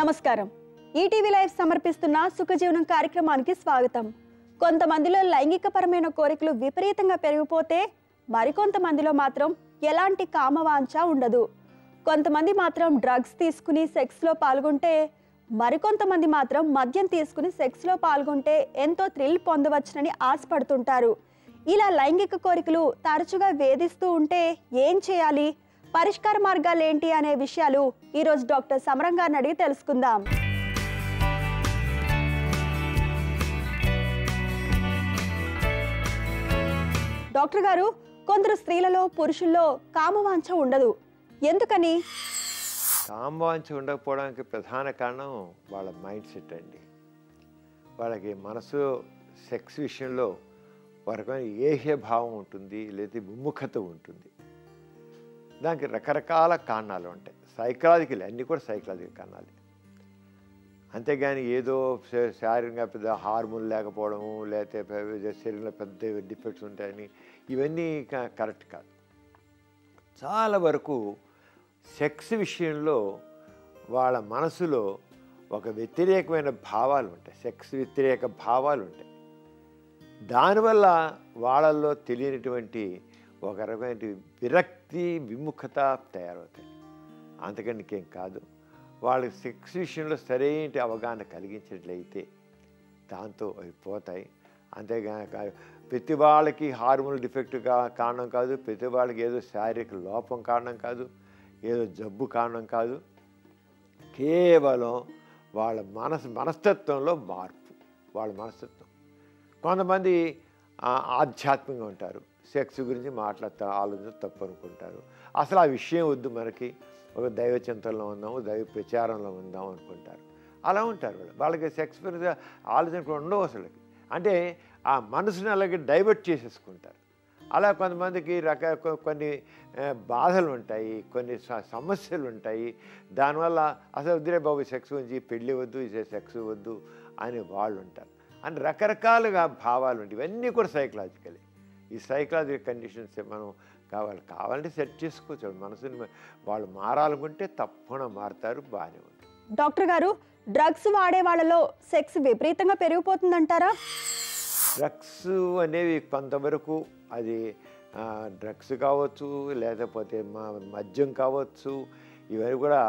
నమస్కారం. ETV live సమర్పిస్తున్న సుఖజీవనం కార్యక్రమానికి స్వాగతం. కొంతమందిలో లైంగికపరమైన కోరికలు విపరీతంగా పెరిగిపోతే మరికొంతమందిలో మాత్రం ఎలాంటి కామవాంఛ ఉండదు. కొంతమంది మాత్రం డ్రగ్స్ తీసుకుని సెక్స్లో పాల్గొంటే మరికొంతమంది మాత్రం మద్యం తీసుకుని సెక్స్లో పాల్గొంటే ఎంతో థ్రిల్ పొందవచ్చునని ఆశపడుతుంటారు. ఇలా లైంగిక కోరికలు తరచుగా వేధిస్తూ ఉంటే ఏం చేయాలి, పరిష్కార మార్గాలు ఏంటి అనే విషయాలు ఈరోజు డాక్టర్ సమరం గారిని అడిగి తెలుసుకుందాం. డాక్టర్ గారు, కొందరు స్త్రీలలో పురుషుల్లో కామవాంఛ ఉండదు, ఎందుకని? కామవాంఛ ఉండకపోవడానికి ప్రధాన కారణం వాళ్ళ మైండ్ సెట్ అండి. వాళ్ళకి మనసు సెక్స్ విషయంలో రకమైన ఏహ్య భావం ఉంటుంది, లేదా విముఖత ఉంటుంది. దానికి రకరకాల కారణాలు ఉంటాయి. సైకలాజికల్, అన్నీ కూడా సైకలాజికల్ కారణాలు. అంతేగాని ఏదో శారీరకంగా పెద్ద హార్మోన్ లేకపోవడము, లేకపోతే శరీరంలో పెద్ద డిఫెక్ట్స్ ఉంటాయని ఇవన్నీ కరెక్ట్ కాదు. చాలా వరకు సెక్స్ విషయంలో వాళ్ళ మనసులో ఒక వ్యతిరేకమైన భావాలు ఉంటాయి, సెక్స్ వ్యతిరేక భావాలు ఉంటాయి. దానివల్ల వాళ్ళల్లో తెలియనటువంటి ఒక రకమైన విరక్తి, విముఖత తయారవుతాయి. అంతకని ఇంకేం కాదు. వాళ్ళకి సెక్స్ విషయంలో సరైన అవగాహన కలిగించినట్లయితే దాంతో అవి పోతాయి. అంతేగాక ప్రతి వాళ్ళకి హార్మోన్ డిఫెక్ట్ కారణం కాదు, ప్రతి వాళ్ళకి ఏదో శారీరక లోపం కారణం కాదు, ఏదో జబ్బు కారణం కాదు. కేవలం వాళ్ళ మనస్తత్వంలో మార్పు, వాళ్ళ మనస్తత్వం. కొంతమంది ఆధ్యాత్మికంగా ఉంటారు, సెక్స్ గురించి ఆలోచన తప్పు అనుకుంటారు. అసలు ఆ విషయం వద్దు, మనకి ఒక దైవ చింతనలో ఉందాము, దైవ ప్రచారంలో ఉందాం అనుకుంటారు. అలా ఉంటారు వాళ్ళకి సెక్స్ గురించి ఆలోచన కూడా ఉండవు అసలుకి. అంటే ఆ మనసుని అలాగే డైవర్ట్ చేసేసుకుంటారు. అలా కొంతమందికి కొన్ని బాధలు ఉంటాయి, కొన్ని సమస్యలు ఉంటాయి. దానివల్ల అసలు వద్దురే బాబు సెక్స్ గురించి, పెళ్ళి వద్దు, సెక్స్ వద్దు అని వాళ్ళు ఉంటారు. అని రకరకాలుగా భావాలు ఉంటాయి. ఇవన్నీ కూడా సైకలాజికలే. ఈ సైకలాజికల్ కండిషన్స్ మనం కావాలంటే సెట్ చేసుకోవచ్చు. మనసుని వాళ్ళు మారాలనుకుంటే తప్పకుండా మారుతారు, బాగానే ఉంటుంది. డాక్టర్ గారు, డ్రగ్స్ వాడే వాళ్ళలో సెక్స్ విపరీతంగా పెరిగిపోతుందంటారా? డ్రగ్స్ అనేవి కొంతవరకు అది డ్రగ్స్ కావచ్చు, లేకపోతే మద్యం కావచ్చు, ఇవన్నీ కూడా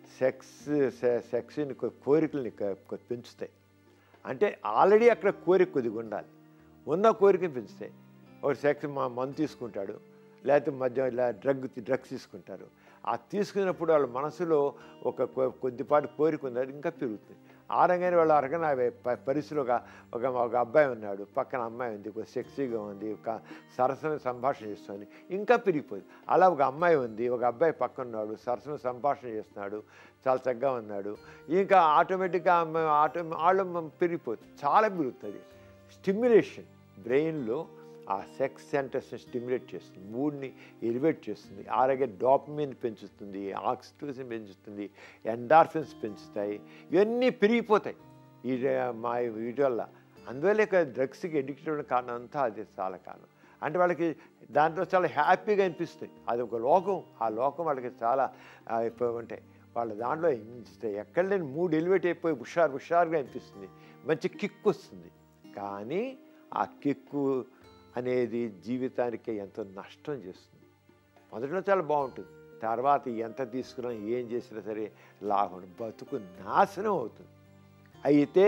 సెక్స్ని కోరికల్ని పెంచుతాయి. అంటే ఆల్రెడీ అక్కడ కోరిక కొద్దిగా ఉండాలి, ఉన్న కోరికని పెంచుతాయి. ఒక సెక్స్ మందు తీసుకుంటాడు, లేకపోతే మద్యం ఇలా డ్రగ్స్ తీసుకుంటారు. ఆ తీసుకున్నప్పుడు వాళ్ళ మనసులో ఒక కొద్దిపాటి కోరిక ఉంది, అది ఇంకా పెరుగుతుంది. ఆ రంగానే వాళ్ళు అరగన పరిస్థితిలో ఒక అబ్బాయి ఉన్నాడు, పక్కన అమ్మాయి ఉంది, ఒక సెక్సీగా ఉంది, ఒక సరసమైన సంభాషణ చేస్తుంది, ఇంకా పెరిగిపోయింది. అలా ఒక అమ్మాయి ఉంది, ఒక అబ్బాయి పక్కన ఉన్నాడు, సరసమైన సంభాషణ చేస్తున్నాడు, చాలా చక్కగా ఉన్నాడు, ఇంకా ఆటోమేటిక్గా వాళ్ళు పెరిగిపోతుంది, చాలా పెరుగుతుంది. స్టిమ్యులేషన్ బ్రెయిన్లో ఆ సెక్స్ సెంటర్స్ని స్టిమ్యులేట్ చేస్తుంది, మూడ్ని ఎలివేట్ చేస్తుంది, అలాగే డోపమైన్ పెంచుతుంది, ఆక్సిటోసిన్ పెంచుతుంది, ఎండార్ఫిన్స్ పెంచుతాయి. ఇవన్నీ పెరిగిపోతాయి వీటి వల్ల. అందువల్ల డ్రగ్స్కి ఎడిక్ట్ అవ్వడం కారణం అంతా అది చాలా కారణం. అంటే వాళ్ళకి దాంట్లో చాలా హ్యాపీగా అనిపిస్తుంది, అది ఒక లోకం. ఆ లోకం వాళ్ళకి చాలా ఉంటాయి. వాళ్ళ దాంట్లో ఎక్కడ లేని మూడ్ ఎలివేట్ అయిపోయి హుషారుగా అనిపిస్తుంది, మంచి కిక్ వస్తుంది. కానీ ఆ కిక్కు అనేది జీవితానికి ఎంతో నష్టం చేస్తుంది. మొదట్లో చాలా బాగుంటుంది, తర్వాత ఎంత తీసుకున్నా ఏం చేసినా సరే లాభం, బతుకు నాశనం అవుతుంది. అయితే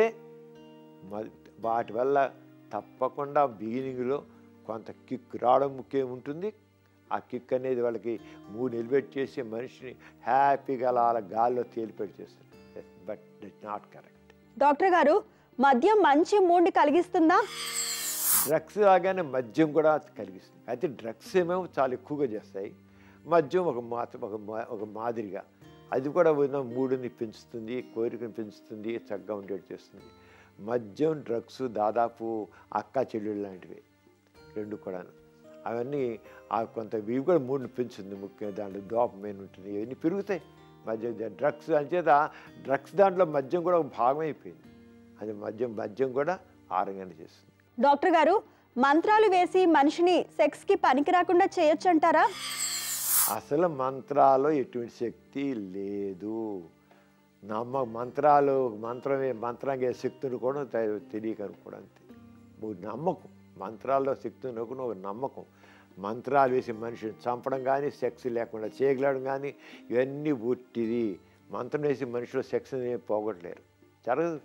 వాటి వల్ల తప్పకుండా బిగినింగ్లో కొంత కిక్ రావడం ముఖ్యం ఉంటుంది. ఆ కిక్ అనేది వాళ్ళకి మూడు ఎలివేట్ చేసి మనిషిని హ్యాపీగా అలా గాల్లో తేలిపెట్టి చేస్తుంది. But it's not correct. Doctor గారు, మద్యం మంచి మూడ్ని కలిగిస్తుందా? డ్రగ్స్ లాగానే మద్యం కూడా కలిగిస్తుంది. అయితే డ్రగ్స్ ఏమో చాలా ఎక్కువగా చేస్తాయి, మద్యం ఒక మాదిరిగా అది కూడా మూడుని పెంచుతుంది, కోరికను పెంచుతుంది, చక్కగా ఉండేది చేస్తుంది. మద్యం డ్రగ్స్ దాదాపు అక్కా చెల్లెళ్ళు లాంటివి రెండు కూడా. అవన్నీ కొంత ఇవి కూడా మూడుని పెంచుతుంది. ముఖ్యంగా దాంట్లో డోపమైన్ ఉంటుంది, ఇవన్నీ పెరుగుతాయి. మద్యం డ్రగ్స్ అంచేత డ్రగ్స్ దాంట్లో మద్యం కూడా ఒక భాగం అయిపోయింది. అది మద్యం కూడా ఆరోగ్యాన్ని చేస్తుంది. డాక్టర్ గారు, మంత్రాలు వేసి మనిషిని సెక్స్కి పనికి రాకుండా చేయొచ్చంటారా? అసలు మంత్రాలు ఎటువంటి శక్తి లేదు. మంత్రంగా శక్తులు కూడా తెలియక అనుకోవడం అంతే. నువ్వు నమ్మకం, మంత్రాల్లో శక్తి ఉన్నప్పుడు ఒక నమ్మకం. మంత్రాలు వేసి మనిషిని చంపడం కానీ, సెక్స్ లేకుండా చేయగలడం కానీ ఇవన్నీ ఒట్టిది. మంత్రం వేసి మనిషిలో సెక్స్ని పోగొట్టలేరు, జరగదు.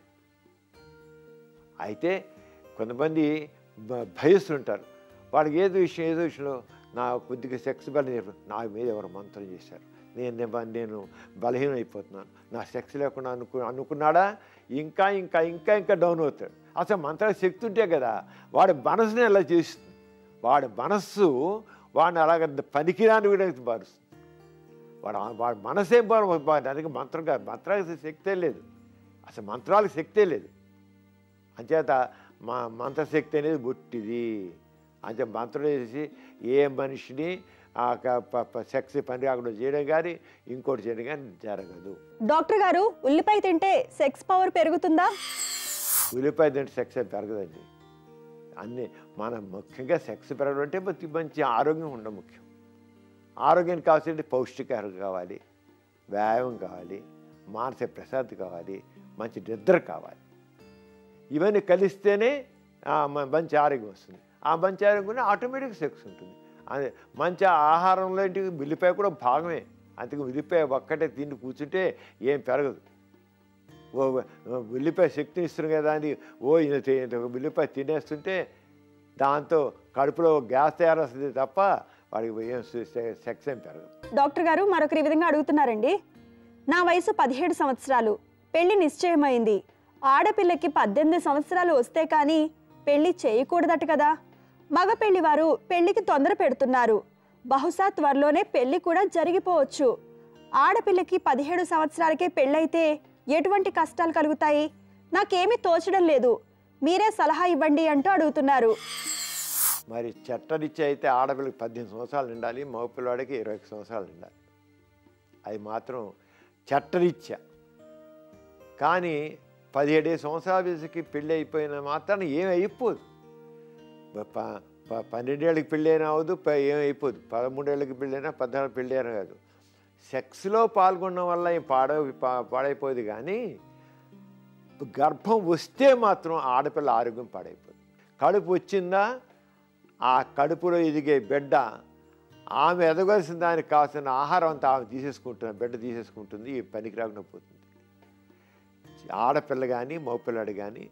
అయితే కొంతమంది భయస్తుంటారు. వాడికి ఏదో విషయంలో నా కొద్దిగా సెక్స్ బలం నా మీద ఎవరు మంత్రం చేశారు, నేను బలహీనం అయిపోతున్నాను, నా సెక్స్ లేకుండా అనుకున్నాడా ఇంకా ఇంకా ఇంకా ఇంకా డౌన్ అవుతాడు. అసలు మంత్రాల శక్తి ఉంటే కదా వాడి మనసుని ఎలా చేస్తుంది. వాడి మనస్సు వాడిని అలాగ పనికిరాని వీడికి మారుస్తుంది. వాడి మనసే దానికి మంత్రం కాదు. మంత్రాలకు శక్తే లేదు, అసలు మంత్రాలకు శక్తే లేదు. అంచేత మంత్రశక్తి అనేది బొట్టిది. అంతే మంత్రం వేసి ఏ మనిషిని సెక్స్ పని రాకుండా చేయడం కానీ ఇంకోటి చేయడం కానీ జరగదు. డాక్టర్ గారు, ఉల్లిపాయ తింటే సెక్స్ పవర్ పెరుగుతుందా? ఉల్లిపాయ తింటే సెక్స్ పెరగదండి. అన్నీ మనం ముఖ్యంగా సెక్స్ పెరగడం అంటే మంచి ఆరోగ్యం ఉండడం ముఖ్యం. ఆరోగ్యానికి కావాల్సింది పౌష్టికాహారం కావాలి, వ్యాయామం కావాలి, మానసిక ప్రశాంతి కావాలి, మంచి నిద్ర కావాలి. ఇవన్నీ కలిస్తేనే మంచి ఆరోగ్యం వస్తుంది. ఆ మంచి ఆరోగ్యం ఆటోమేటిక్ సెక్స్ ఉంటుంది. అదే మంచి ఆహారంలో ఇంటికి ఉల్లిపాయ కూడా భాగమే. అందుకే ఉల్లిపాయ ఒక్కటే తిండి కూర్చుంటే ఏం పెరగదు. ఉల్లిపాయ శక్తిని ఇస్తుంది కదా అని ఉల్లిపాయ తినేస్తుంటే దాంతో కడుపులో గ్యాస్ తయారొస్తుంది తప్ప వాడికి ఏం సెక్స్ ఏం పెరగదు. డాక్టర్ గారు, మరొకరి విధంగా అడుగుతున్నారండి. నా వయసు 17 సంవత్సరాలు, పెళ్లి నిశ్చయమైంది. ఆడపిల్లకి 18 సంవత్సరాలు వస్తే కానీ పెళ్లి చేయకూడదట కదా. మగ పెళ్లివారు పెళ్లికి తొందర పెడుతున్నారు. బహుశా త్వరలోనే పెళ్లి కూడా జరిగిపోవచ్చు. ఆడపిల్లకి 17 సంవత్సరాలకే పెళ్ళైతే ఎటువంటి కష్టాలు కలుగుతాయి? నాకేమీ తోచడం లేదు, మీరే సలహా ఇవ్వండి అంటూ అడుగుతున్నారు. మరి చట్టరీత్యా అయితే ఆడపిల్లకి 18 సంవత్సరాలు నిండాలి, మగపిల్లవాడికి 21 సంవత్సరాలు నిండాలి. అది మాత్రం చట్టరీత్యా. కానీ 17 సంవత్సరాల వయసుకి పెళ్ళి అయిపోయిన మాత్రాన్ని ఏమి అయిపోదు. 12 ఏళ్ళకి పెళ్ళి అయినా అవ్వదు, ఏమైపోదు. 13 ఏళ్ళకి పెళ్ళి అయినా 14 పెళ్ళి అయినా కాదు. సెక్స్లో పాల్గొనడం వల్ల ఏం పాడైపోదు. కానీ గర్భం వస్తే మాత్రం ఆడపిల్ల ఆరోగ్యం పాడైపోదు. కడుపు వచ్చిందా, ఆ కడుపులో ఎదిగే బిడ్డ ఆమె ఎదగాల్సిన దానికి కావాల్సిన ఆహారం అంతా ఆమె తీసేసుకుంటుంది, బిడ్డ తీసేసుకుంటుంది, ఈ పనికి రాకుండా పోతుంది. ఆడపిల్ల కానీ మగపిల్లాడు కానీ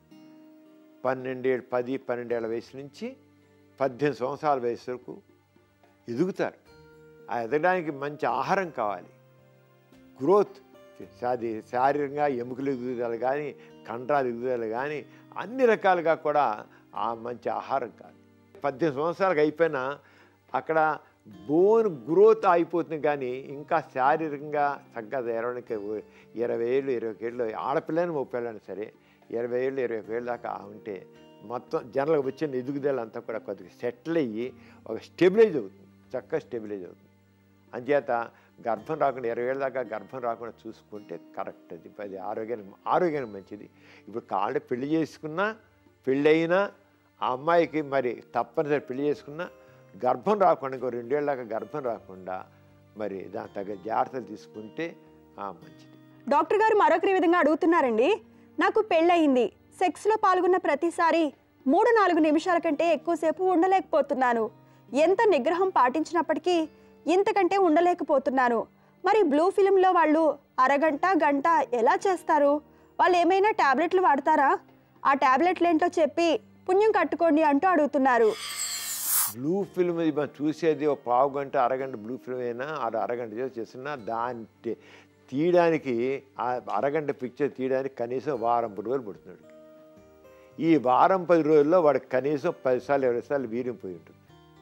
10-12 ఏళ్ళ వయసు నుంచి 18 సంవత్సరాల వయసు వరకు ఎదుగుతారు. ఆ ఎదగడానికి మంచి ఆహారం కావాలి, గ్రోత్, శారీరకంగా ఎముకలు ఎదుగుదల కానీ, కండరాలు ఎదుగుదల కానీ అన్ని రకాలుగా కూడా ఆ మంచి ఆహారం కావాలి. 18 సంవత్సరాలకు అయిపోయినా అక్కడ బోన్ గ్రోత్ అయిపోతుంది. కానీ ఇంకా శారీరకంగా చక్కగా ఎరవడానికి 20 ఏళ్ళు 21 ఏళ్ళు ఆడపిల్లని మగపిల్లని సరే 20 ఏళ్ళు 21 ఏళ్ళ దాకా ఉంటే మొత్తం జనరల్గా వచ్చిన ఎదుగుదల అంతా కూడా కొద్దిగా సెటిల్ అయ్యి ఒక స్టెబిలైజ్ అవుతుంది, చక్కగా స్టెబిలైజ్ అవుతుంది. అంచేత గర్భం రాకుండా 20 ఏళ్ళ దాకా గర్భం రాకుండా చూసుకుంటే కరెక్ట్. అది ఆరోగ్యానికి మంచిది. ఇప్పుడు కాళ్ళు పెళ్లి చేసుకున్నా, పెళ్ళైనా ఆ అమ్మాయికి మరి తప్పనిసరి పెళ్లి చేసుకున్నా గర్భం రాకుండా 2 ఏళ్ళ దాకా గర్భం రాకుండా మరి దాని తగ్గ జాగ్రత్తలు తీసుకుంటే మంచిది. డాక్టర్ గారు మరొకరి విధంగా అడుగుతున్నారండి. నాకు పెళ్ళయింది, సెక్స్లో పాల్గొన్న ప్రతిసారి 3-4 నిమిషాల కంటే ఎక్కువసేపు ఉండలేకపోతున్నాను. ఎంత నిగ్రహం పాటించినప్పటికీ ఇంతకంటే ఉండలేకపోతున్నాను. మరి బ్లూ ఫిల్మ్లో వాళ్ళు అరగంట గంట ఎలా చేస్తారు? వాళ్ళు ఏమైనా టాబ్లెట్లు వాడతారా? ఆ టాబ్లెట్లు ఏంటో చెప్పి పుణ్యం కట్టుకోండి అంటూ అడుగుతున్నారు. బ్లూ ఫిల్మ్ మనం చూసేది ఒక పావు గంట అరగంట బ్లూ ఫిల్మ్ అయినా అరగంట చేస్తున్నా దాన్ని తీయడానికి ఆ అరగంట పిక్చర్ తీయడానికి కనీసం 1 వారం రోజులు పడుతున్నాడు. ఈ 1 వారం 10 రోజుల్లో వాడికి కనీసం 10 సార్లు 20 సార్లు వీర్యం పోయి ఉంటుంది.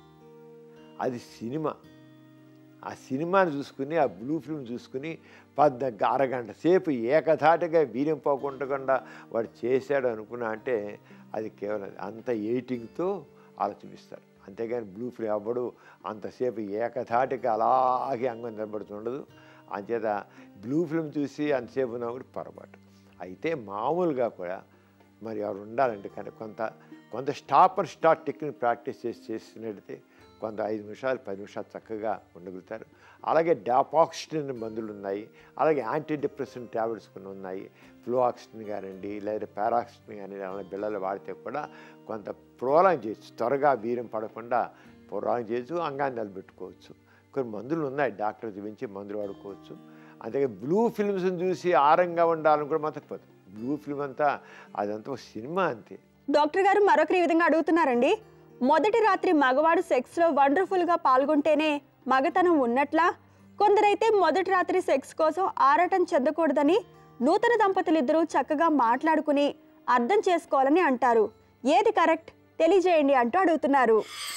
అది సినిమా. ఆ సినిమాని చూసుకుని, ఆ బ్లూ ఫిల్మ్ చూసుకుని అరగంట సేపు ఏకధాటిగా వీర్యం పోకుండా వాడు చేశాడు అనుకున్నా అంటే అది కేవలం అంత ఎయిటింగ్తో ఆలోచిస్తారు. అంతేగాని బ్లూ ఫిల్మ్ అవ్వడు, అంతసేపు ఏకధాటిగా అలాగే అంగం నిలబడుతుండదు. అంచేత బ్లూ ఫిల్మ్ చూసి అంతసేపు ఉన్నా కూడా పొరపాటు. అయితే మామూలుగా కూడా మరి ఎవరు ఉండాలంటే కానీ కొంత stop and start technique practice చేసినట్టయితే కొంత 5 నిమిషాలు 10 నిమిషాలు చక్కగా ఉండగలుగుతారు. అలాగే డాపాక్సిన్ మందులు ఉన్నాయి, అలాగే యాంటీ డిప్రెసెంట్ ట్యాబ్లెట్స్ కొన్ని ఉన్నాయి. ఫ్లోఆక్సిన్ కానివ్వండి, లేదా పారాక్సిన్ కానీ అలాంటి బిళ్ళలు వాడితే కూడా కొంత ప్రోలాంగ్ చేయొచ్చు, త్వరగా వీర్యం పడకుండా ప్రోలాంగ్ చేయొచ్చు, అంగాన్ని నిలబెట్టుకోవచ్చు. కొన్ని మందులు ఉన్నాయి, డాక్టర్ చూపించి మందులు వాడుకోవచ్చు. అంతే బ్లూ ఫిల్మ్స్ని చూసి ఆరంగా ఉండాలని కూడా మతకపోదు. బ్లూ ఫిల్మ్ అంతా అదంతా ఒక సినిమా అంతే. డాక్టర్ గారు మరొకరి విధంగా అడుగుతున్నారండి, మొదటి రాత్రి మగవాడు సెక్స్లో వండర్ఫుల్గా పాల్గొంటేనే మగతనం ఉన్నట్లా? కొందరైతే మొదటి రాత్రి సెక్స్ కోసం ఆరాటం చెందకూడదని నూతన దంపతులిద్దరూ చక్కగా మాట్లాడుకుని అర్థం చేసుకోవాలని అంటారు. ఏది కరెక్ట్ తెలియజేయండి అంటూ అడుగుతున్నారు.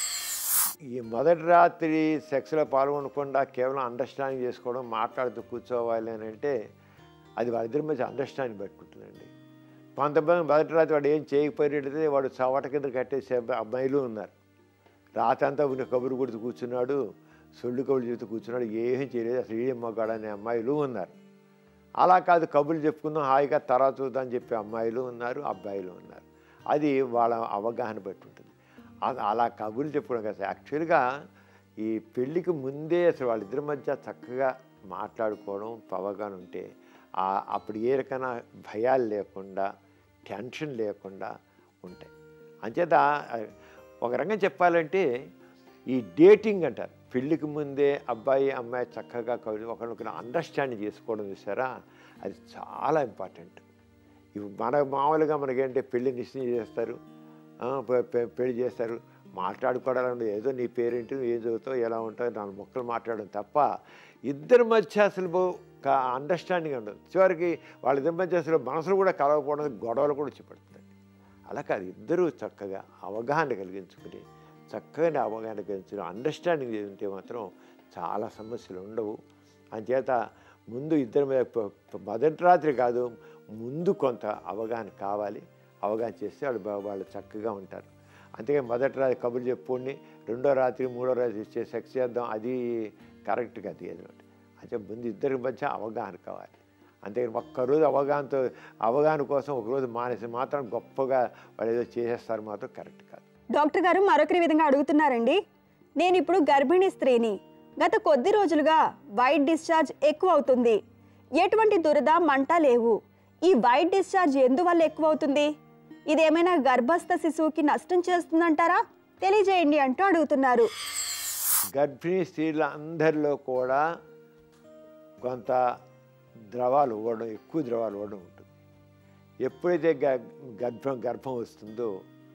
ఈ మొదటి రాత్రి సెక్స్లో పాల్గొనకుండా కేవలం అండర్స్టాండింగ్ చేసుకోవడం, మాట్లాడుతూ కూర్చోవాలి అని అంటే అది వాళ్ళిద్దరి మధ్య అండర్స్టాండింగ్ పెట్టుకుంటుందండి. కొంతమంది మొదటి రాత్రి వాడు ఏం చేయకపోయినట్లయితే వాడు చవట కింద కట్టేసే అమ్మాయిలు ఉన్నారు. రాత్రి అంతా ఉన్న కబురు కొడుతూ కూర్చున్నాడు, సొల్లు కబుర్లు చెబుతూ కూర్చున్నాడు, ఏం చేయలేదు, అసలు ఏం మగాడు అనే అమ్మాయిలు ఉన్నారు. అలా కాదు, కబుర్లు చెప్పుకుందాం హాయిగా తర్వాత చూద్దాం అని చెప్పే అమ్మాయిలు ఉన్నారు, అబ్బాయిలు ఉన్నారు. అది వాళ్ళ అవగాహన బట్టి ఉంటుంది. అలా కబుర్లు చెప్పుకోవడం కదా. యాక్చువల్గా ఈ పెళ్ళికి ముందే అసలు వాళ్ళిద్దరి మధ్య చక్కగా మాట్లాడుకోవడం అవగాహన ఉంటే అప్పుడు ఏ రకమైన భయాలు లేకుండా, టెన్షన్ లేకుండా ఉంటాయి. అంచేత ఒక రకంగా చెప్పాలంటే ఈ డేటింగ్ అంటారు, పెళ్ళికి ముందే అబ్బాయి అమ్మాయి చక్కగా ఒకరినొకరు అండర్స్టాండింగ్ చేసుకోవడం చూసారా, అది చాలా ఇంపార్టెంట్. ఇవి మామూలుగా మనకేంటే పెళ్ళి నిశ్చయం చేస్తారు, పెళ్లి చేస్తారు, మాట్లాడుకోవడానికి ఏదో నీ పేరేంటి, ఏం చదువుతావు, ఎలా ఉంటావు, 4 ముక్కలు మాట్లాడడం తప్ప ఇద్దరి మధ్య అసలు అండర్స్టాండింగ్ ఉండదు. చివరికి వాళ్ళిద్దరి మధ్య అసలు మనసులు కూడా కలవకపోవడం, గొడవలు కూడా వచ్చి. అలా కాదు, ఇద్దరూ చక్కగా అవగాహన కలిగించుకుని చక్కగా అవగాహన కలిగించుకుని అండర్స్టాండింగ్ ఉంటే మాత్రం చాలా సమస్యలు ఉండవు. అంచేత ముందు ఇద్దరి మీద మొదటి రాత్రి కాదు, ముందు కొంత అవగాహన కావాలి. అవగాహన చేస్తే వాళ్ళు చక్కగా ఉంటారు. అంతేగాని మొదటి రాత్రి కబుర్లు చెప్పుకోండి, రెండో రాత్రి మూడో రాత్రి సెక్స్ చేద్దాం, అది కరెక్ట్ కాదు. ఏదన్నమాట అంటే ముందు ఇద్దరి మధ్య అవగాహన కావాలి. అంతేగాని ఒక్కరోజు అవగాహన కోసం ఒకరోజు మానేసి మాత్రం గొప్పగా వాళ్ళు ఏదో చేసేస్తారు మాత్రం కరెక్ట్ కాదు. డాక్టర్ గారు మరొకరి విధంగా అడుగుతున్నారండి, నేను ఇప్పుడు గర్భిణీ స్త్రీని, గత కొద్ది రోజులుగా వైట్ డిశ్చార్జ్ ఎక్కువ అవుతుంది, ఎటువంటి దురద మంట లేవు, ఈ వైట్ డిశ్చార్జ్ ఎందువల్ల ఎక్కువ అవుతుంది? ఇదేమైనా గర్భస్థ శిశువుకి నష్టం చేస్తుందంటారా? తెలియజేయండి అంటూ అడుగుతున్నారు. గర్భిణీ స్త్రీల అందరిలో కూడా కొంత ద్రవాలు ఇవ్వడం, ఎక్కువ ద్రవాలు ఇవ్వడం ఉంటుంది. ఎప్పుడైతే గర్భం వస్తుందో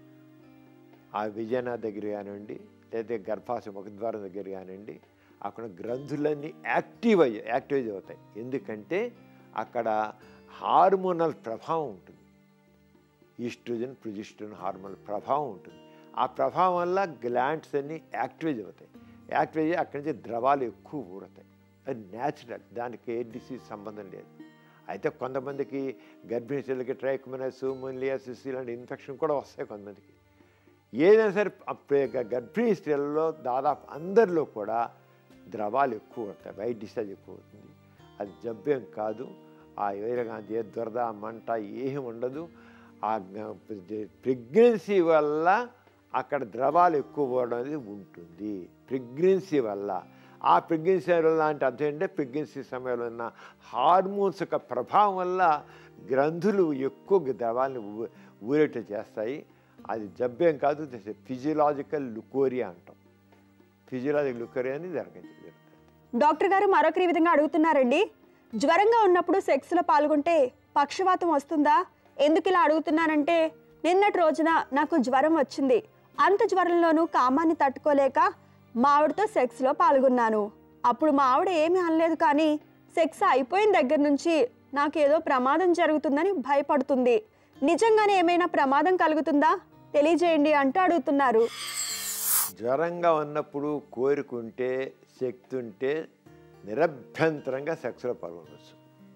ఆ విజయన దగ్గర కానివ్వండి, లేదా గర్భాశయ ముఖద్వారం దగ్గర కానివ్వండి, అక్కడ గ్రంథులన్నీ యాక్టివేజ్ అవుతాయి. ఎందుకంటే అక్కడ హార్మోనల్ ప్రభావం ఉంటుంది, ఈస్ట్రోజన్ ప్రొజెస్టెరాన్ హార్మోనల్ ప్రభావం ఉంటుంది. ఆ ప్రభావం వల్ల గ్లాండ్స్ అన్నీ యాక్టివేజ్ అవుతాయి. యాక్టివేజ్ అయ్యి అక్కడి నుంచి ద్రవాలు ఎక్కువ ఊరుతాయి. అది న్యాచురల్, దానికి ఏ డిసీజ్ సంబంధం లేదు. అయితే కొంతమందికి గర్భిణీ స్త్రీలకి ట్రైకోమోనాస్, మోనియాసిస్ ఇలాంటి ఇన్ఫెక్షన్ కూడా వస్తాయి కొంతమందికి. ఏదైనా సరే గర్భిణీ స్త్రీలలో దాదాపు అందరిలో కూడా ద్రవాలు ఎక్కువ పడతాయి, వైట్ డిశ్చార్జ్ ఎక్కువ అవుతుంది. అది జబ్బేం కాదు, ఆ ఏ దురద మంట ఏమి ఉండదు. ఆ ప్రెగ్నెన్సీ వల్ల అక్కడ ద్రవాలు ఎక్కువ పోవడం అనేది ఉంటుంది. ప్రెగ్నెన్సీ వల్ల, ఆ ప్రెగ్నెన్సీ వల్ల అంటే అర్థం ఏంటంటే ప్రెగ్నెన్సీ సమయంలో ఉన్న హార్మోన్స్ యొక్క ప్రభావం వల్ల గ్రంథులు ఎక్కువ ద్రవాలను ఊరేట చేస్తాయి. అది జబ్బేం కాదు, ఫిజియలాజికల్ లుకోరియా అంటాం. ఫిజియలాజికల్ లుకోరియా అనేది జరుగుతుంది. డాక్టర్ గారు మరొకరి విధంగా అడుగుతున్నారండి, జ్వరంగా ఉన్నప్పుడు సెక్స్లో పాల్గొంటే పక్షవాతం వస్తుందా? ఎందుకు ఇలా అడుగుతున్నానంటే, నిన్నటి రోజున నాకు జ్వరం వచ్చింది, అంత జ్వరంలోనూ కామాన్ని తట్టుకోలేక మా ఆవిడతో సెక్స్లో పాల్గొన్నాను. అప్పుడు మా ఆవిడ ఏమీ అనలేదు, కానీ సెక్స్ అయిపోయిన దగ్గర నుంచి నాకేదో ప్రమాదం జరుగుతుందని భయపడుతుంది. నిజంగానే ఏమైనా ప్రమాదం కలుగుతుందా? తెలియజేయండి అంటూ అడుగుతున్నారు. జ్వరంగా ఉన్నప్పుడు కోరుకుంటే, శక్తి ఉంటే నిరభ్యంతరంగా సెక్స్లో పాల్గొనవచ్చు.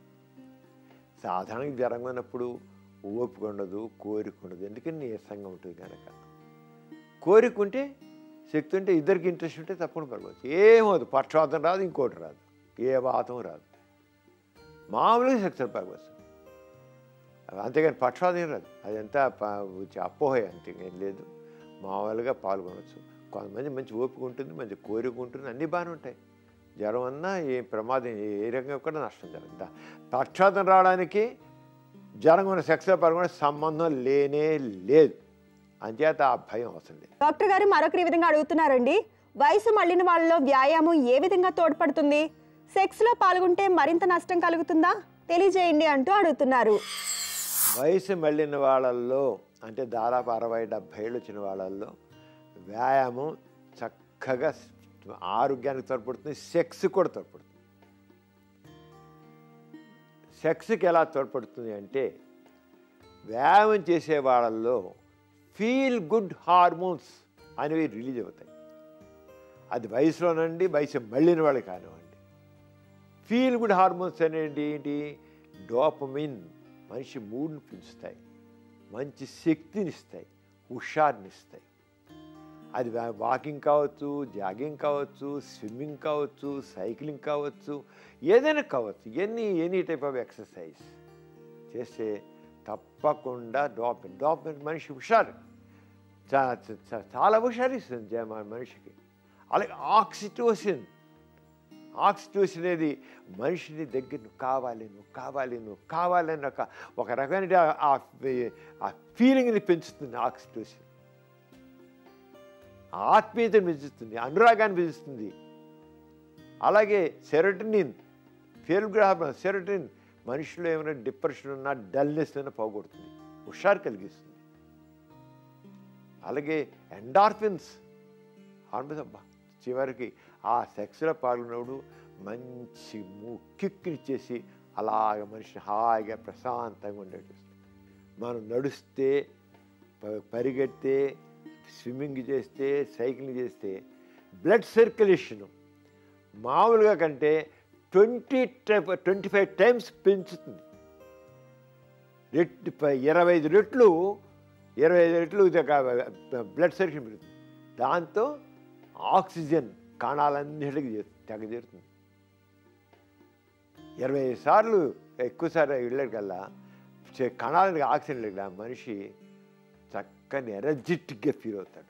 సాధారణంగా జ్వరంగా ఉన్నప్పుడు ఓపిక ఉండదు, కోరిక ఉండదు, ఎందుకని నీరసంగా ఉంటుంది కనుక. కోరికుంటే, శక్తి ఉంటే, ఇద్దరికి ఇంట్రెస్ట్ ఉంటే తప్పకుండా పాల్గొనవచ్చు. ఏమవుతుంది, పక్షవాతం రాదు, ఇంకోటి రాదు, ఏ వాతం రాదు, మామూలుగా సెక్స్లో పాల్గొచ్చు. అంతేగాని పక్షవాతం రాదు, అదంతా అపోహ, అంతేం లేదు. మామూలుగా పాల్గొనవచ్చు. కొంతమంది మంచి ఓపిక ఉంటుంది, మంచి కోరిక ఉంటుంది, అన్నీ బాగానే ఉంటాయి. జ్వరం అన్నా ఏ ప్రమాదం ఏ రకంగా కూడా నష్టం జరుగుతుంది. పక్షాతం రావడానికి జ్వరం ఉన్న సెక్స్లో పరమైన సంబంధం లేనే లేదు. అంచేత ఆ భయం అవసరం లేదు. డాక్టర్ గారు మరొకరి విధంగా అడుగుతున్నారండి, వయసు మళ్ళిన వాళ్ళలో వ్యాయామం ఏ విధంగా తోడ్పడుతుంది? సెక్స్లో పాల్గొంటే మరింత నష్టం కలుగుతుందా? తెలియజేయండి అంటూ అడుగుతున్నారు. వయసు మళ్ళిన వాళ్ళల్లో అంటే దాదాపు 60-70 ఏళ్ళు వచ్చిన వాళ్ళల్లో వ్యాయామం చక్కగా ఆరోగ్యానికి తోడ్పడుతుంది, సెక్స్ కూడా తోడ్పడుతుంది. సెక్స్కి ఎలా తోడ్పడుతుంది అంటే వ్యాయామం చేసే వాళ్ళల్లో ఫీల్ గుడ్ హార్మోన్స్ అనేవి రిలీజ్ అవుతాయి. అది వయసులోనండి, వయసు మళ్ళిన వాళ్ళు కానివ్వండి. ఫీల్ గుడ్ హార్మోన్స్ అనేది ఏంటి? డోపమిన్ మనిషి మూడ్ని పెంచుతాయి, మంచి శక్తినిస్తాయి, హుషారునిస్తాయి. అది వాకింగ్ కావచ్చు, జాగింగ్ కావచ్చు, స్విమ్మింగ్ కావచ్చు, సైక్లింగ్ కావచ్చు, ఏదైనా కావచ్చు. ఎనీ టైప్ ఆఫ్ ఎక్సర్సైజ్ చేస్తే తప్పకుండా డోపమిన్ మనిషి హుషారు, చాలా హుషారిస్తుంది మనిషికి. అలాగే ఆక్సిటోసిన్ అనేది మనిషిని దగ్గర నువ్వు కావాలి అని ఒక రకమైన ఆ ఫీలింగ్ని పెంచుతుంది. ఆక్సిటోసిన్ ఆత్మీయతను పెంచుతుంది, అనురాగాన్ని పెంచుతుంది. అలాగే సెరోటోనిన్, సెరోటోనిన్ మనిషిలో ఏమైనా డిప్రెషన్ ఉన్నా, డల్నెస్ అయినా పోగొడుతుంది, హుషారు కలిగిస్తుంది. అలాగే ఎండార్ఫిన్స్ హార్మోన్స్ అబ్బా చివరికి ఆ సెక్స్లో పాల్గొన్నప్పుడు మంచి కిక్కినిచ్చేసి అలాగ మనిషిని హాయిగా ప్రశాంతంగా ఉండేది. మనం నడుస్తే, పరిగెడితే, స్విమ్మింగ్ చేస్తే, సైక్లింగ్ చేస్తే బ్లడ్ సర్క్యులేషను మామూలుగా కంటే 25 టైమ్స్ పెంచుతుంది. 25 రెట్లు బ్లడ్ సర్క్యులేషన్ పెరుగుతుంది. దాంతో ఆక్సిజన్ కణాలన్నిటికీ తెగజేరుతుంది. 25 సార్లు ఎక్కువసార్లు వెళ్ళకల్లా కణాలకి ఆక్సిజన్ లేక మనిషి చక్కని ఎనర్జెటిక్గా ఫీల్ అవుతాడు.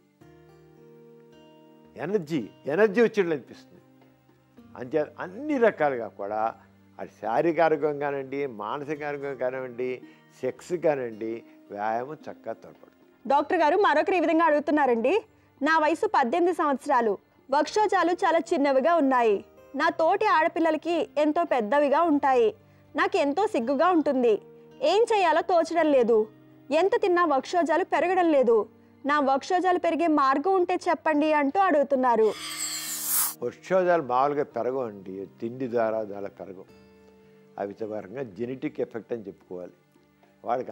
ఎనర్జీ వచ్చినట్లు అనిపిస్తుంది. అంతే అన్ని రకాలుగా కూడా అది శారీరక ఆరోగ్యం కానివ్వండి, మానసిక ఆరోగ్యం కానివ్వండి, సెక్స్ కానివ్వండి, వ్యాయామం చక్కగా తోడ్పడుతుంది. డాక్టర్ గారు మరొకరు ఈ విధంగా అడుగుతున్నారండి, నా వయసు 18 సంవత్సరాలు, వక్షోజాలు చాలా చిన్నవిగా ఉన్నాయి. నా తోటి ఆడపిల్లలకి ఎంతో పెద్దవిగా ఉంటాయి. నాకు ఎంతో సిగ్గుగా ఉంటుంది. ఏం చేయాలో తోచడం లేదు. ఎంత తిన్నా వక్షోజాలు పెరగడం లేదు. నా వక్షోజాలు పెరిగే మార్గం ఉంటే చెప్పండి అంటూ అడుగుతున్నారు. వక్షోజాలు మామూలుగా పెరగవండి, తిండి ద్వారా పెరగవు. అవి వరంగా జెనెటిక్ ఎఫెక్ట్ అని చెప్పుకోవాలి. వాళ్ళకి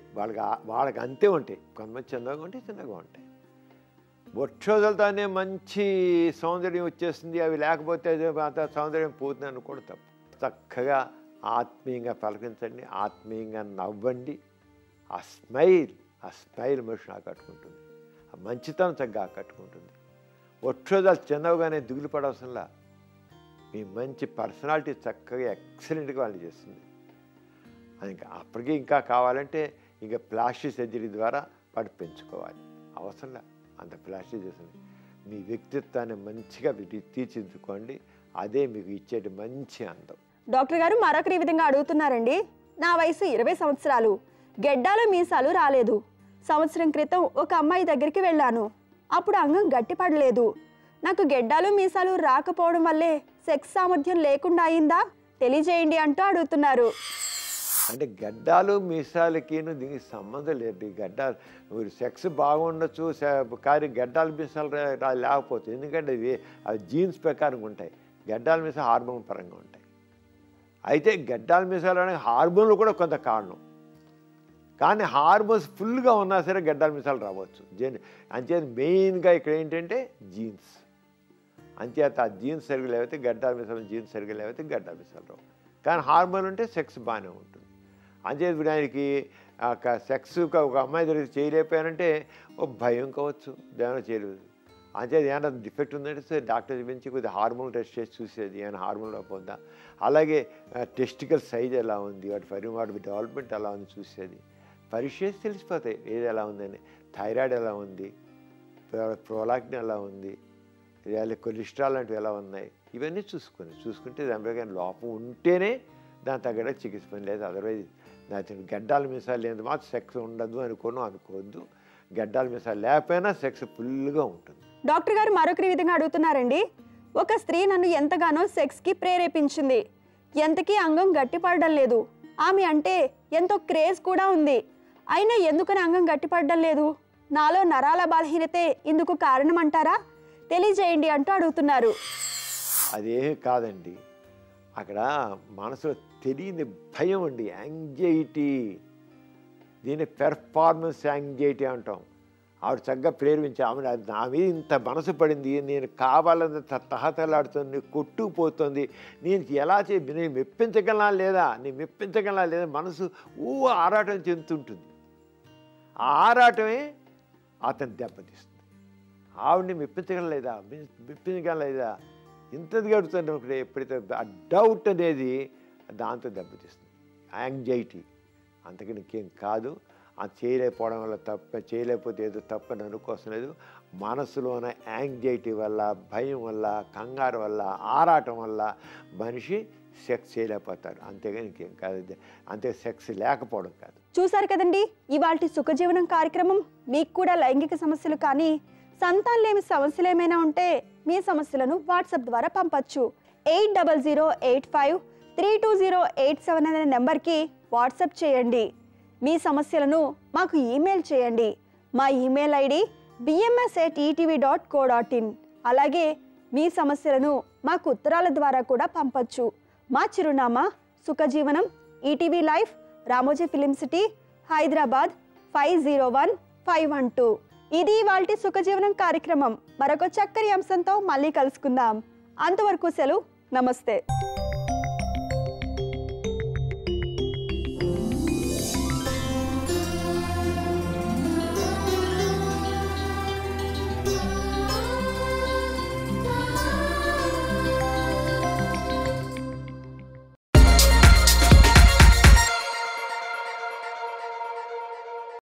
అంతే ఉంటాయి. కొంతమంది చిన్నగా ఉంటాయి, చిన్నగా ఉంటాయి. వక్షోజాలతోనే మంచి సౌందర్యం వచ్చేస్తుంది, అవి లేకపోతే సౌందర్యం పోతుంది అనుకోవడం తప్పు. చక్కగా ఆత్మీయంగా పలకించండి, ఆత్మీయంగా నవ్వండి. ఆ స్మైల్ మనిషిని ఆకట్టుకుంటుంది, ఆ మంచితనం చక్కగా ఆకట్టుకుంటుంది. వక్షోజాలు చిన్నవిగానే దిగులు పడవసంలా మీ మంచి పర్సనాలిటీ చక్కగా ఎక్సలెంట్గా వాళ్ళు చేస్తుంది. అప్పటికీ ఇంకా కావాలంటే ఇంకా ప్లాస్టిక్ సర్జరీ ద్వారా వాడు పెంచుకోవాలి. అవసరంలా అంత ప్లాస్టిక్ చేస్తుంది. మీ వ్యక్తిత్వాన్ని మంచిగా తీర్చిదిద్దుకోండి, అదే మీకు ఇచ్చేటి మంచి అందం. డాక్టర్ గారు మరొకరి ఈ విధంగా అడుగుతున్నారండి, నా వయసు 20 సంవత్సరాలు, గెడ్డాలు మీసాలు రాలేదు. సంవత్సరం క్రితం ఒక అమ్మాయి దగ్గరికి వెళ్ళాను. అప్పుడు అంగం గట్టిపడలేదు. నాకు గెడ్డాలు మీసాలు రాకపోవడం వల్లే సెక్స్ సామర్థ్యం లేకుండా అయిందా? తెలియజేయండి అంటూ అడుగుతున్నారు. అంటే గడ్డాలు మీసాలకి దీనికి సంబంధం లేదు. గడ్డాలు మీరు సెక్స్ బాగుండొచ్చు కానీ గడ్డాలు మీసాలు లేకపోతే, ఎందుకంటే అవి జీన్స్ ప్రకారంగా ఉంటాయి. గడ్డాల మీసాలు హార్మోన్ పరంగా ఉంటాయి. అయితే గడ్డాల మీసాలు అనే హార్మోన్లు కూడా కొంత కారణం. కానీ హార్మోన్స్ ఫుల్గా ఉన్నా సరే గడ్డాల మీసాలు రావచ్చు. అంచేత మెయిన్గా ఇక్కడ ఏంటంటే జీన్స్. అంచేత ఆ జీన్స్ సరిగ్గా లేకపోతే గడ్డాల మీసాలు, జీన్స్ సరిగ్గా లేకపోతే గడ్డాల మీసాలు రావు. కానీ హార్మోన్ ఉంటే సెక్స్ బాగానే ఉంటుంది. అంచేత ఆయనకి సెక్స్ ఒక అమ్మాయి దగ్గర చేయలేకపోయానంటే ఓ భయం కావచ్చు, ఏమైనా చేయలేదు. అంచేది ఏమైనా డిఫెక్ట్ ఉందంటే డాక్టర్ చూపించి కొద్దిగా హార్మోన్ టెస్ట్ చేసి చూసేది, ఏమైనా హార్మోన్ రాకపోతుందా. అలాగే టెస్టికల్ సైజ్ ఎలా ఉంది, వాటి డెవలప్మెంట్ ఎలా ఉంది చూసేది. పరీక్ష చేసి తెలిసిపోతాయి ఏది ఎలా ఉందని. థైరాయిడ్ ఎలా ఉంది, ప్రోలాక్టిన్ ఎలా ఉంది, లేదా కొలెస్ట్రాల్ లాంటివి ఎలా ఉన్నాయి, ఇవన్నీ చూసుకుంటే దాని ప్రకారం లోపం ఉంటేనే దాని తగ్గ చికిత్స పని లేదు. అదర్వైజ్ దాని గడ్డాల మీసాలు లేదు మాత్రం సెక్స్ ఉండదు అనుకోవద్దు. గడ్డాల మీసాలు లేకపోయినా సెక్స్ ఫుల్గా ఉంటుంది. డాక్టర్ గారు మరొకరి విధంగా అడుగుతున్నారండి. ఒక స్త్రీ నన్ను ఎంతగానో సెక్స్కి ప్రేరేపించింది, ఎంతకీ అంగం గట్టిపడడం లేదు. ఆమె అంటే ఎంతో క్రేజ్ కూడా ఉంది, అయినా ఎందుకని అంగం గట్టిపడడం లేదు? నాలో నరాల బలహీనతే ఇందుకు కారణం అంటారా? తెలియజేయండి అంటూ అడుగుతున్నారు. అదేం కాదండి, అక్కడ మనసులో తెలియని భయం అండి, యాంగ్జైటీ. దీన్ని పెర్ఫార్మెన్స్ యాంగ్జైటీ అంటాం. ఆవిడ చక్కగా ప్రేరేపించి ఆమె నా మీద ఇంత మనసు పడింది, నేను కావాలని తహతలాడుతుంది, కొట్టుకుపోతుంది, నేను ఎలా నేను మెప్పించగలనా లేదా మనసు ఆరాటం చెందుతుంటుంది. ఆ ఆరాటమే అతను దెబ్బతీస్తుంది. ఆవిడని మెప్పించగలలేదా ఇంతది గడుపుతుంది. ఎప్పుడైతే ఆ డౌట్ అనేది దాంతో దెబ్బతీస్తుంది, యాంగ్జైటీ. అంతకని ఇంకేం కాదు. అది చేయలేకపోవడం వల్ల చేయలేకపోతే ఏదో తప్పని అనుకోసం లేదు. మనసులోన యాంగ్జైటీ వల్ల, భయం వల్ల, కంగారు వల్ల, ఆరాటం వల్ల మనిషి సెక్స్ చేయలేకపోతారు. అంతేగాని ఇంకేం కాదు. అంతే సెక్స్ లేకపోవడం కాదు. చూసారు కదండి ఇవాల్టి సుఖజీవనం కార్యక్రమం. మీకు కూడా లైంగిక సమస్యలు కానీ సంతానలేమి సమస్యలు ఏమైనా ఉంటే మీ సమస్యలను వాట్సాప్ ద్వారా పంపచ్చు. 8008532087 అనే నెంబర్కి వాట్సాప్ చేయండి. మీ సమస్యలను మాకు ఈమెయిల్ చేయండి. మా ఈమెయిల్ ఐడి bms@etv.co.in. అలాగే మీ సమస్యలను మాకు ఉత్తరాల ద్వారా కూడా పంపచ్చు. మా చిరునామా Sukhajeevanam, ETV life, Ramoji film city, Hyderabad 501512. ఇది ఇవాల్టి సుఖజీవనం కార్యక్రమం. మరొక చక్కని అంశంతో మళ్ళీ కలుసుకుందాం. అంతవరకు సెలవు. నమస్తే.